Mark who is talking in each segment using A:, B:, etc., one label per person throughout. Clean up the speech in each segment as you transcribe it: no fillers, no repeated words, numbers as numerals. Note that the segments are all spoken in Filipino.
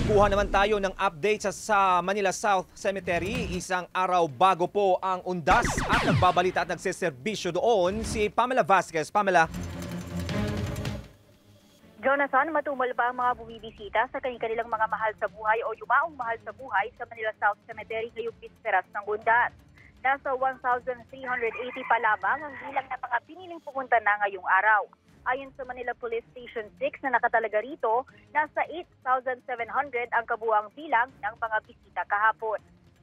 A: Kuha naman tayo ng update sa Manila South Cemetery. Isang araw bago po ang undas at nagbabalita at nagsiservisyo doon si Pamela Vasquez. Pamela.
B: Jonathan, matumal ba ang mga bumibisita sa kanilang mga mahal sa buhay o yumaong mahal sa buhay sa Manila South Cemetery ngayong bisperas ng undas? Nasa 1,380 pa lamang ang bilang na mga piniling pumunta na ngayong araw. Ayon sa Manila Police Station 6 na nakatalaga rito, nasa 8,700 ang kabuuang bilang ng mga bisita kahapon.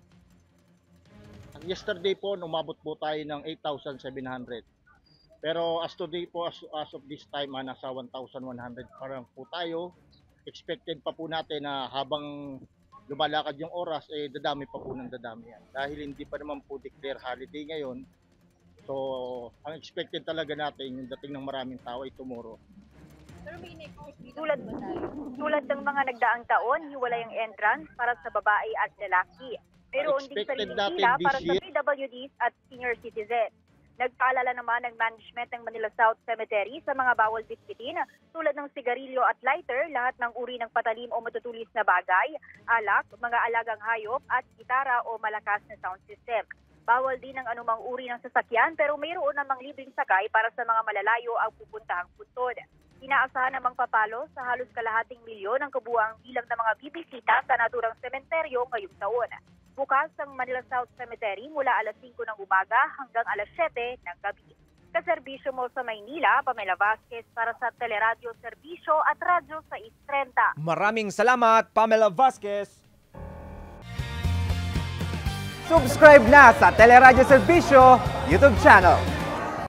C: Yesterday po, umabot po tayo ng 8,700. Pero as today po, as of this time, nasa 1,100 parang po tayo. Expected pa po natin na habang lumalakad yung oras, dadami pa po ng dadami yan. Dahil hindi pa naman po declare holiday ngayon. So, ang expected talaga natin, yung dating ng maraming tao ay tomorrow.
B: Pero may tulad ng mga nagdaang taon, hiwalay ang entrance para sa babae at lalaki. Mayroon ding sariling pila para sa PWDs at senior citizens. Nagpaalala naman ng management ng Manila South Cemetery sa mga bawal bitbitin tulad ng sigarilyo at lighter, lahat ng uri ng patalim o matutulis na bagay, alak, mga alagang hayop at gitara o malakas na sound system. Bawal din ang anumang uri ng sasakyan pero mayroon namang libreng sakay para sa mga malalayo ang pupuntahang puntod. Inaasahan namang papalo sa halos kalahating milyon ang kabuuang bilang ng mga bibisita sa naturang sementeryo ngayong taon. Bukas ang Manila South Cemetery mula alas 5 ng umaga hanggang alas 7 ng gabi. Kaserbisyo mo sa Maynila, Pamela Vasquez para sa Teleradyo Serbisyo at Radyo 630.
A: Maraming salamat, Pamela Vasquez. Subscribe na sa Teleradyo Serbisyo YouTube channel.